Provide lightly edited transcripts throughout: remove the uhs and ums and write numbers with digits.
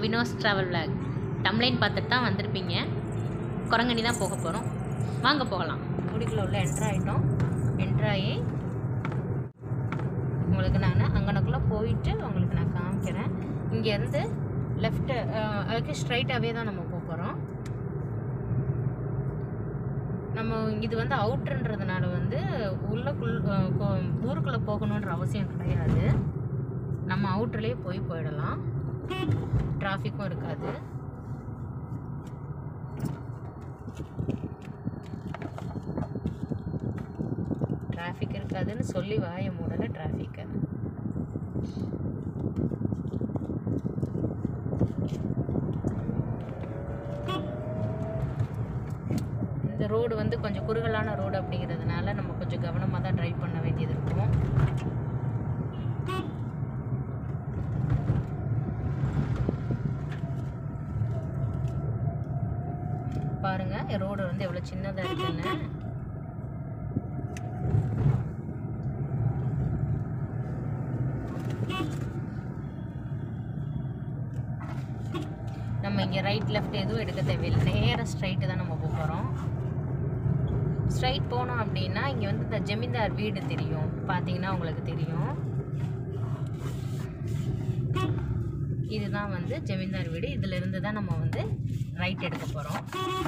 Vino's travel vlog டம்லைன் பார்த்துட்டு தான் வந்திருப்பீங்க. குரங்கனி தான் போக போகிறோம். வாங்க போகலாம். குடிக்குள்ள உள்ள என்ட்ராயிட்டோம். என்ட்ராயி உங்களுக்கு நான் அங்கனக்குள்ளே போயிட்டு உங்களுக்கு நான் காமிக்கிறேன். இங்கேருந்து லெஃப்ட்டு அதுக்கு ஸ்ட்ரைட்டாகவே தான் நம்ம போக போகிறோம். நம்ம இது வந்து அவுட்ருன்றதுனால வந்து ஊருக்குள்ளே போகணுன்ற அவசியம் கிடையாது. நம்ம அவுட்டர்லேயே போயிடலாம். டிராஃபிக்கும் இருக்காது. டிராஃபிக் இருக்காதுன்னு சொல்லி வாய மூடல டிராஃபிக்கை. இந்த ரோடு வந்து கொஞ்சம் குறுகலான ரோடு அப்படிங்கிறதுனால நம்ம கொஞ்சம் கவனமாக தான் ட்ரைவ் பண்ண வேண்டியது இருக்கும். பாருங்க ரோடு வந்து எவ்வளோ சின்னதாக இருக்குன்னு. நம்ம இங்கே ரைட் லெஃப்ட் எதுவும் எடுக்க தேவையில்லை. நேராக ஸ்ட்ரைட்டு தான் நம்ம போகிறோம். ஸ்ட்ரைட் போனோம் அப்படின்னா இங்கே வந்து இந்த ஜமீன்தார் வீடு தெரியும். பார்த்தீங்கன்னா உங்களுக்கு தெரியும். இதுதான் வந்து ஜமீன்தார் வீடு. இதிலிருந்து தான் நம்ம வந்து ரைட் எடுக்க போகிறோம்.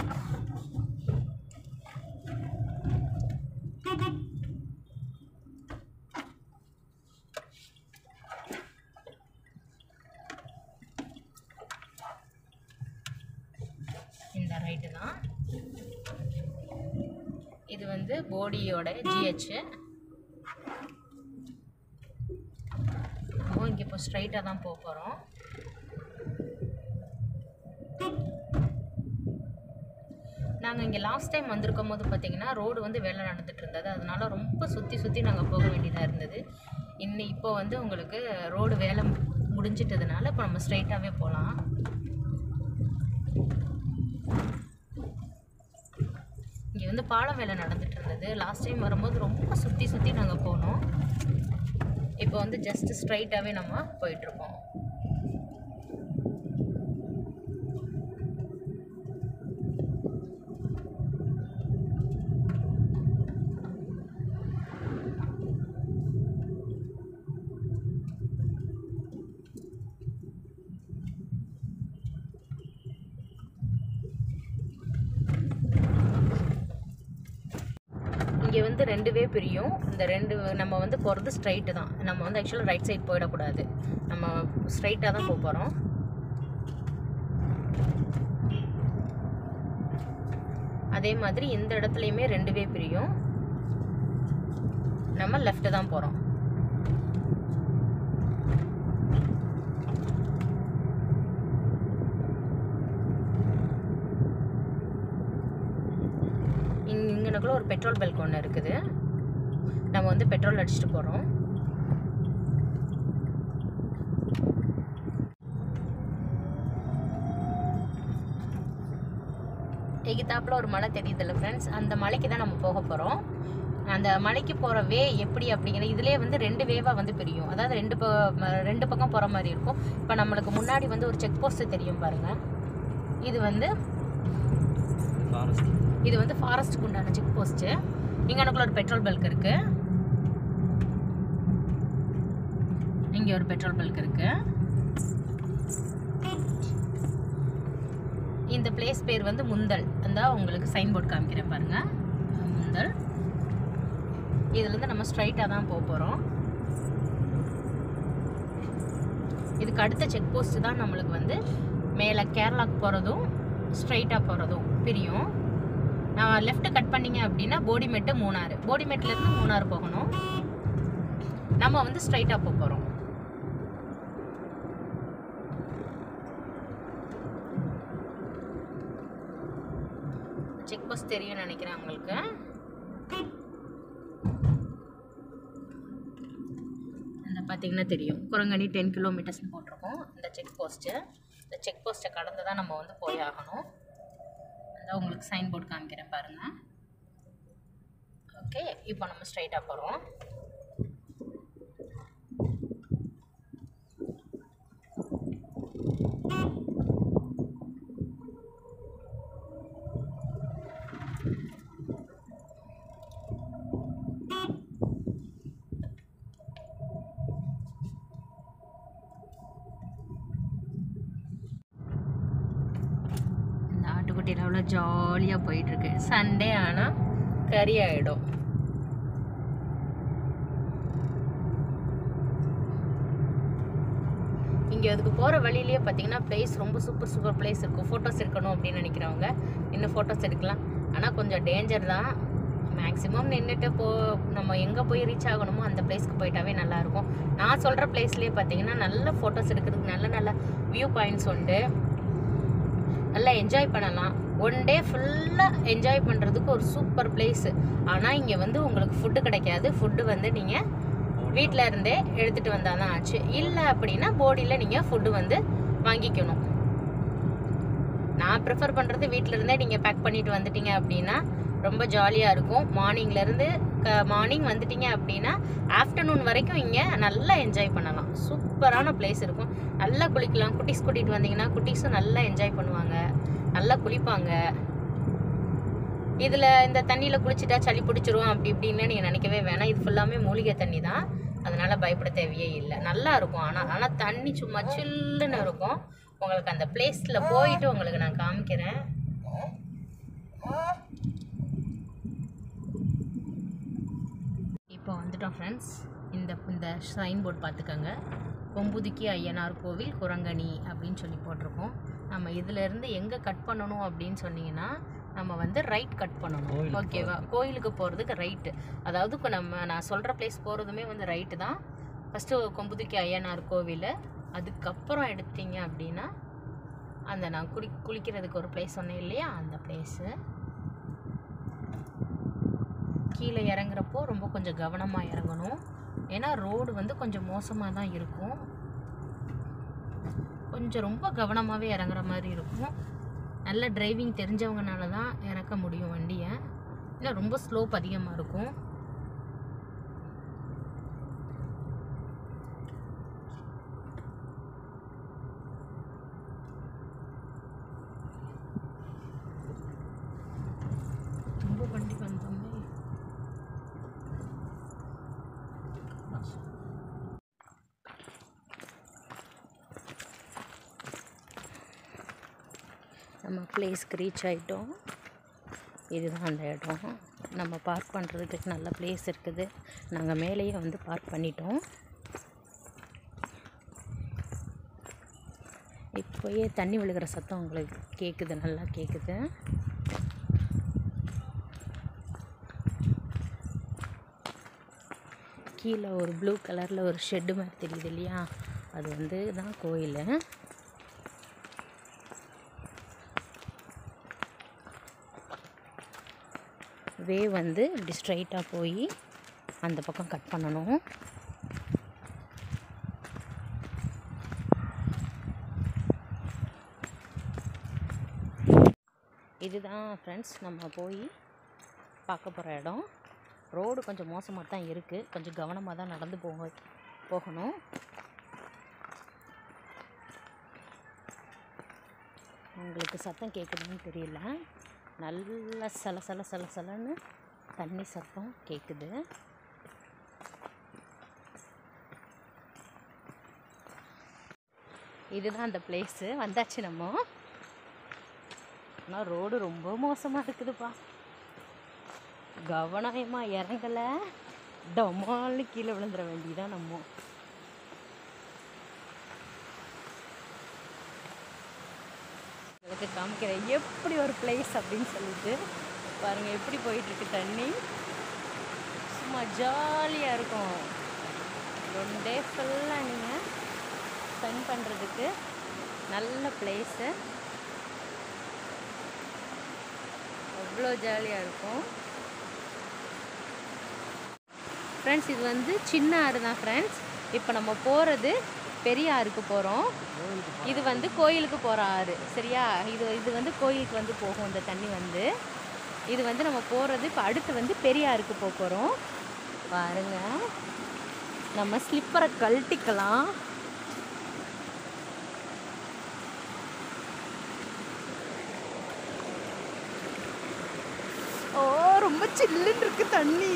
இந்த ரைட்டு தான். இது வந்து போடியோட ஜிஹெச். இங்கே இப்போ ஸ்ட்ரைட்டாக தான் போக போகிறோம். நாங்கள் இங்கே லாஸ்ட் டைம் வந்திருக்கும் போது பார்த்தீங்கன்னா ரோடு வந்து வேலை நடந்துகிட்டு இருந்தது. அதனால ரொம்ப சுற்றி நாங்கள் போக வேண்டியதாக இருந்தது. இப்போ வந்து உங்களுக்கு ரோடு வேலை முடிஞ்சிட்டதுனால இப்போ நம்ம ஸ்ட்ரைட்டாகவே போகலாம். இங்கே வந்து பாலம் வேலை நடந்துகிட்டு இருந்தது. லாஸ்ட் டைம் வரும்போது ரொம்ப சுற்றி நாங்கள் போனோம். இப்போ வந்து ஜஸ்ட் ஸ்ட்ரைட்டாகவே நம்ம போயிட்டுருக்கோம். இங்கே வந்து ரெண்டுவே பிரியும். இந்த ரெண்டு நம்ம வந்து போகிறது ஸ்ட்ரைட்டு தான். நம்ம வந்து ஆக்சுவலாக ரைட் சைட் போயிடக்கூடாது. நம்ம ஸ்ட்ரைட்டாக தான் போக போகிறோம். அதே மாதிரி இந்த இடத்துலையுமே ரெண்டுவே பிரியும். நம்ம லெஃப்ட்டு தான் போகிறோம். இங்கனக்குள்ள ஒரு பெட்ரோல் பல்க் ஒன்று இருக்குது. நம்ம வந்து பெட்ரோல் அடிச்சுட்டு போகிறோம். எகித்தாப்பில் ஒரு மலை தெரியுதுல்ல ஃப்ரெண்ட்ஸ், அந்த மலைக்கு தான் நம்ம போக போகிறோம். அந்த மலைக்கு போகிற வே எப்படி அப்படிங்கிற இதுலேயே வந்து ரெண்டு வேவாக வந்து பிரியும். அதாவது ரெண்டு பக்கம் போகிற மாதிரி இருக்கும். இப்போ நம்மளுக்கு முன்னாடி வந்து ஒரு செக் போஸ்ட்டு தெரியும் பாருங்கள். இது வந்து ஃபாரஸ்ட்டுக்கு உண்டான செக் போஸ்ட்டு. இங்கே எனக்குள்ள ஒரு பெட்ரோல் பல்க் இருக்குது. இங்கே ஒரு பெட்ரோல் பல்க் இருக்குது. இந்த பிளேஸ் பேர் வந்து முந்தல். அந்த உங்களுக்கு சைன் போர்டு காமிக்கிறேன் பாருங்கள். முந்தல். இதுலேருந்து நம்ம ஸ்ட்ரைட்டாக தான் போக போகிறோம். இதுக்கு அடுத்த செக் போஸ்ட்டு தான் நம்மளுக்கு வந்து மேலே கேரளாவுக்கு போகிறதும் ஸ்ட்ரைட்டாக போகிறதும் பிரியும். நான் லெஃப்ட் கட் பண்ணிங்க அப்படின்னா போடிமெட்டு மூணாறு. போடிமெட்லேருந்து மூணாறு போகணும். நம்ம வந்து ஸ்ட்ரைட்டாக போக போகிறோம். செக் போஸ்ட் தெரியும்னு நினைக்கிறேன் உங்களுக்கு. அந்த பார்த்தீங்கன்னா தெரியும். குரங்கனி 10 கிலோமீட்டர்ஸ்னு போட்டிருக்கோம் இந்த செக் போஸ்ட்டு. இந்த செக் போஸ்ட்டை கடந்து தான் நம்ம வந்து போய் ஆகணும். அதான் உங்களுக்கு சைன் போர்டு காமிக்கிறேன் பாருங்கள். ஓகே, இப்போ நம்ம ஸ்ட்ரைட்டாக போகிறோம். ஆட்டுக்குட்டியில் அவ்வளோ ஜாலியாக போயிட்டுருக்கு. சண்டே ஆனால் கறி ஆகிடும். இங்கே அதுக்கு போகிற வழியிலேயே பார்த்தீங்கன்னா பிளேஸ் ரொம்ப சூப்பர் பிளேஸ் இருக்கும். ஃபோட்டோஸ் எடுக்கணும் அப்படின்னு நினைக்கிறவங்க இன்னும் ஃபோட்டோஸ் எடுக்கலாம். ஆனால் கொஞ்சம் டேஞ்சர் தான். மேக்ஸிமம் நின்றுட்டு நம்ம எங்கே போய் ரீச் ஆகணுமோ அந்த பிளேஸ்க்கு போயிட்டாவே நல்லாயிருக்கும். நான் சொல்கிற பிளேஸ்லேயே பார்த்தீங்கன்னா நல்ல ஃபோட்டோஸ் எடுக்கிறதுக்கு நல்ல வியூ பாயிண்ட்ஸ் உண்டு. நல்லா என்ஜாய் பண்ணலாம். ஒன் டே ஃபுல்லாக என்ஜாய் பண்ணுறதுக்கு ஒரு சூப்பர் பிளேஸு. ஆனால் இங்கே வந்து உங்களுக்கு ஃபுட்டு கிடைக்காது. ஃபுட்டு வந்து நீங்கள் வீட்டில் இருந்தே எடுத்துகிட்டு வந்தால் தான் ஆச்சு. இல்லை அப்படின்னா போடியில் நீங்கள் ஃபுட்டு வந்து வாங்கிக்கணும். நான் ப்ரிஃபர் பண்ணுறது வீட்டில் இருந்தே நீங்கள் பேக் பண்ணிட்டு வந்துட்டீங்க அப்படின்னா ரொம்ப ஜாலியாக இருக்கும். மார்னிங் வந்துட்டீங்க அப்படின்னா ஆஃப்டர்நூன் வரைக்கும் இங்கே நல்லா என்ஜாய் பண்ணலாம். சூப்பரான பிளேஸ் இருக்கும். நல்லா குளிக்கலாம். குட்டீஸ் கூட்டிகிட்டு வந்தீங்கன்னா குட்டீஸும் நல்லா என்ஜாய் பண்ணுவாங்க, நல்லா குளிப்பாங்க. இதில் இந்த தண்ணியில் குளிச்சுட்டா சளி பிடிச்சிரும் அப்படி இப்படின்னு நீங்கள் நினைக்கவே வேணாம். இது ஃபுல்லாமே மூலிகை தண்ணி தான், அதனால் பயப்பட தேவையே இல்லை. நல்லா இருக்கும். ஆனால் தண்ணி சும்மா சில்லுன்னு இருக்கும். உங்களுக்கு அந்த பிளேஸில் போயிட்டு உங்களுக்கு நான் காமிக்கிறேன். இப்போ வந்துட்டோம் ஃப்ரெண்ட்ஸ். இந்த சைன் போர்டு பார்த்துக்கோங்க. கொம்புதுக்கி ஐயனார் கோவில் குரங்கணி அப்படின்னு சொல்லி போட்டிருக்கோம். நம்ம இதிலேருந்து எங்கே கட் பண்ணணும் அப்படின்னு சொன்னீங்கன்னா நம்ம வந்து ரைட் கட் பண்ணணும். ஓகேவா? கோயிலுக்கு போகிறதுக்கு ரைட்டு. அதாவது நான் சொல்கிற பிளேஸ் போகிறதுமே வந்து ரைட்டு தான். ஃபஸ்ட்டு கொம்புதுக்கி ஐயனார் கோவில், அதுக்கப்புறம் எடுத்தீங்க அப்படின்னா அந்த நான் குளிக்கிறதுக்கு ஒரு பிளேஸ் சொன்னேன் இல்லையா, அந்த பிளேஸு. கீழே இறங்குறப்போ ரொம்ப கொஞ்சம் கவனமாக இறங்கணும். ஏன்னா ரோடு வந்து கொஞ்சம் மோசமாக தான் இருக்கும். கொஞ்சம் ரொம்ப கவனமாகவே இறங்குற மாதிரி இருக்கும். நல்ல டிரைவிங் தெரிஞ்சவங்கனால தான் இறக்க முடியும் வண்டியை. இல்லை ரொம்ப ஸ்லோப் அதிகமாக இருக்கும். ரொம்ப வண்டி வந்தோமே. நம்ம பிளேஸ்க்கு ரீச் ஆகிட்டோம். இதுதான் அந்த இடம். நம்ம பார்க் பண்ணுறதுக்கு நல்ல பிளேஸ் இருக்குது. நாங்கள் மேலேயே வந்து பார்க் பண்ணிட்டோம். இப்போயே தண்ணி விழுகிற சத்தம் உங்களுக்கு கேட்குது, நல்லா கேட்குது. கீழே ஒரு ப்ளூ கலரில் ஒரு ஷெட்டு மாதிரி தெரியுது இல்லையா, அது வந்து தான் கோயில். வே வந்து இப்படி ஸ்ட்ரைட்டாக போய் அந்த பக்கம் கட் பண்ணணும். இதுதான் ஃப்ரெண்ட்ஸ் நம்ம போய் பார்க்க போகிற இடம். ரோடு கொஞ்சம் மோசமாக தான் இருக்குது. கொஞ்சம் கவனமாக தான் நடந்து போகணும். உங்களுக்கு சத்தம் கேட்குதுன்னு தெரியல. நல்ல சலன்னு தண்ணி சத்தம் கேட்குது. இதுதான் அந்த பிளேஸு. வந்தாச்சு நம்ம. ஆனால் ரோடு ரொம்ப மோசமாக இருக்குதுப்பா. கவனமாக இறங்கலை, டமால்னு கீழே விழுந்துட வேண்டியதான் நம்ம. உங்களுக்கு காமிக்கிறேன் எப்படி ஒரு பிளேஸ் அப்படின்னு சொல்லிட்டு. பாருங்கள் எப்படி போயிட்டுருக்கு தண்ணி. சும்மா ஜாலியாக இருக்கும். ஒன் டே ஃபுல்லாக நீங்கள் ஸ்பெண்ட் பண்ணுறதுக்கு நல்ல பிளேஸு. அவ்வளோ ஜாலியாக இருக்கும் ஃப்ரெண்ட்ஸ். இது வந்து சின்ன ஆறு தான் ஃப்ரெண்ட்ஸ். இப்போ நம்ம போகிறது பெரிய ஆறுக்கு போகிறோம். இது வந்து கோயிலுக்கு போகிற ஆறு, சரியா? இது வந்து கோயிலுக்கு வந்து போகும் இந்த தண்ணி வந்து. இது வந்து நம்ம போகிறது இப்போ அடுத்து வந்து பெரிய ஆறுக்கு போகிறோம். பாருங்க, நம்ம ஸ்லிப்பரை கழட்டிக்கலாம். ஓ, ரொம்ப சில்லுன்னு இருக்கு தண்ணி.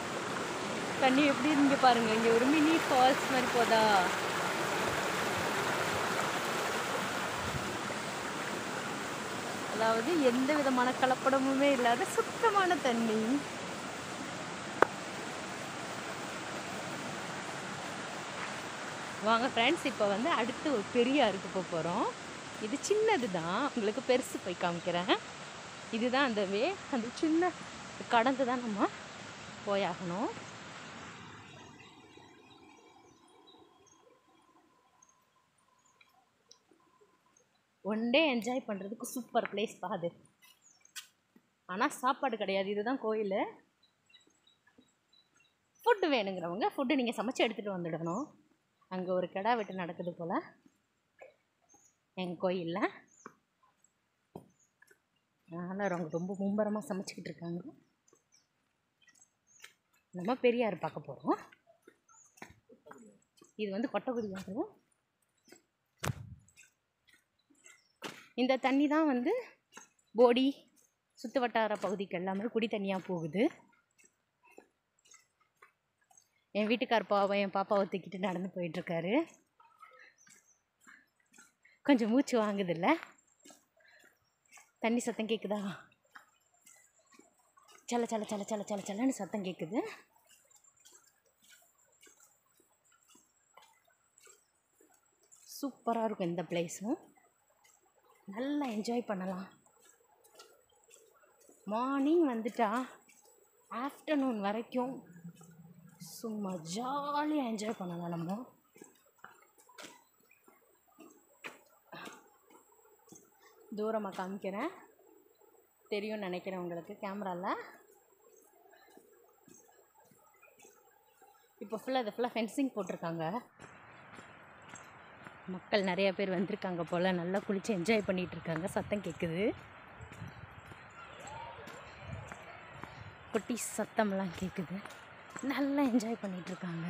தண்ணி எப்படி இங்கே பாருங்க, இங்கே ஒரு மினி ஃபால்ஸ் மாதிரி போதா. அதாவது எந்த விதமான கலப்படமுமே இல்லாத சுத்தமான தண்ணி. வாங்க ஃப்ரெண்ட்ஸ், இப்போ வந்து அடுத்து ஒரு பெரிய ஆறுக்கு போக போகிறோம். இது சின்னது தான், உங்களுக்கு பெருசு போய் காமிக்கிறேன். இதுதான் அந்த அந்த சின்ன கடந்து தான் நம்ம போயாகணும். ஒன் டே என்ஜாய் பண்ணுறதுக்கு சூப்பர் பிளேஸ் பாது. ஆனால் சாப்பாடு கிடையாது, இதுதான் கோயில். ஃபுட்டு வேணுங்கிறவங்க ஃபுட்டு நீங்கள் சமைச்சு எடுத்துகிட்டு வந்துடணும். அங்கே ஒரு கிடா வெட்டு நடக்குது போல் எங்கள் கோயிலில். அதனால் அவங்க ரொம்ப மும்பரமாக சமைச்சிக்கிட்டு இருக்காங்க. நம்ம பெரியார் பார்க்க போகிறோம். இது வந்து கொட்டக்குடியாறு. இந்த தண்ணி தான் வந்து போடி சுற்று வட்டார பகுதிக்கு எல்லாமே குடி தண்ணியாக போகுது. என் வீட்டுக்கார் என் பாப்பாவை தூக்கிட்டு நடந்து போயிட்டுருக்காரு. கொஞ்சம் மூச்சு வாங்குதில்ல? தண்ணி சத்தம் கேட்குதா? சல சல சல சல சல சலன்னு சத்தம் கேட்குது. சூப்பராக இருக்கும் இந்த பிளேஸும். நல்லா என்ஜாய் பண்ணலாம். மார்னிங் வந்துட்டா ஆஃப்டர்நூன் வரைக்கும் சும்மா ஜாலியாக என்ஜாய் பண்ணலாம். நம்ம தூரமாக காமிக்கிறேன், தெரியும்னு நினைக்கிறேன் உங்களுக்கு கேமராவில். இப்போ ஃபுல்லாக ஃபென்சிங் போட்டிருக்காங்க. மக்கள் நிறைய பேர் வந்திருக்காங்க போல், நல்லா குளித்து என்ஜாய் பண்ணிகிட்ருக்காங்க. சத்தம் கேட்குது, குட்டி சத்தம்லாம் கேட்குது. நல்லா என்ஜாய் பண்ணிகிட்ருக்காங்க.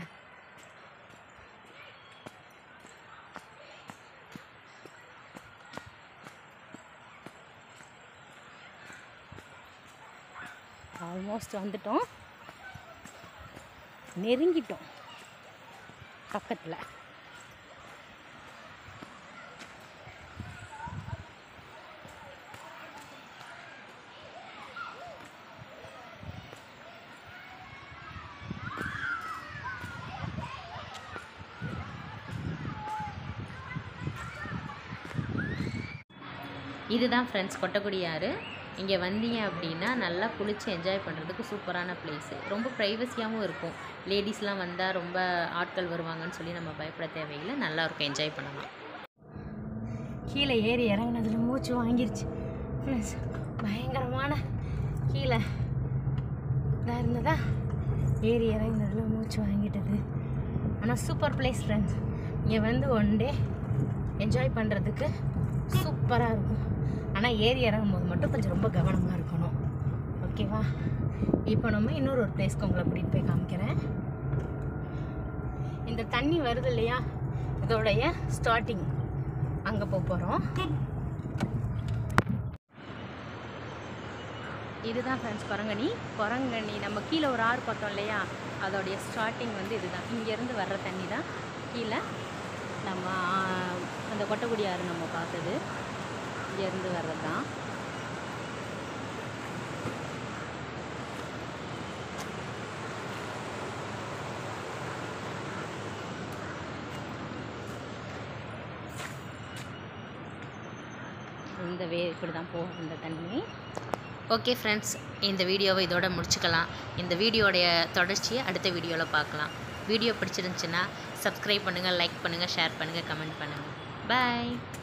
ஆல்மோஸ்ட் வந்துட்டோம், நெருங்கிட்டோம் பக்கத்தில். இதுதான் ஃப்ரெண்ட்ஸ் கொட்டக்குடியாறு. இங்கே வந்தீங்க அப்படின்னா நல்லா குளித்து என்ஜாய் பண்ணுறதுக்கு சூப்பரான பிளேஸு. ரொம்ப ப்ரைவசியாகவும் இருக்கும். லேடிஸ்லாம் வந்தால் ரொம்ப ஆட்கள் வருவாங்கன்னு சொல்லி நம்ம பயப்பட தேவையில்லை. நல்லாயிருக்கும், என்ஜாய் பண்ணலாம். கீழே ஏறி இறங்கினதில் மூச்சு வாங்கிருச்சு ஃப்ரெண்ட்ஸ். பயங்கரமான கீழே இதாக இருந்ததா, ஏறி இறங்கினதில் மூச்சு வாங்கிட்டது. ஆனால் சூப்பர் பிளேஸ் ஃப்ரெண்ட்ஸ். இங்கே வந்து ஒன் டே என்ஜாய் பண்ணுறதுக்கு சூப்பராக இருக்கும். ஆனால் ஏறி இறங்கும் போது மட்டும் கொஞ்சம் ரொம்ப கவனமாக இருக்கணும், ஓகேவா? இப்போ நம்ம இன்னொரு பிளேஸ்க்கு உங்களை கூட்டிகிட்டு போய் காமிக்கிறேன். இந்த தண்ணி வருது இல்லையா, இதோடைய ஸ்டார்டிங் அங்கே போக போகிறோம். இதுதான் ஃப்ரெண்ட்ஸ் கொரங்கனி. நம்ம கீழே ஒரு ஆறு பார்த்தோம் இல்லையா, அதோடைய ஸ்டார்டிங் வந்து இதுதான். இங்கேருந்து வர்ற தண்ணி தான் கீழே நம்ம அந்த கொட்டக்குடி ஆறு நம்ம பார்த்தது. இங்கேருந்து வர்றது தான். இந்த இப்படி தான் போகும் இந்த தண்ணி. ஓகே ஃப்ரெண்ட்ஸ், இந்த வீடியோவை இதோட முடிச்சுக்கலாம். இந்த வீடியோடைய தொடர்ச்சியை அடுத்த வீடியோவில் பார்க்கலாம். வீடியோ பிடிச்சிருந்துச்சுன்னா சப்ஸ்கிரைப் பண்ணுங்கள், லைக் பண்ணுங்கள், ஷேர் பண்ணுங்கள், கமெண்ட் பண்ணுங்கள். பாய்.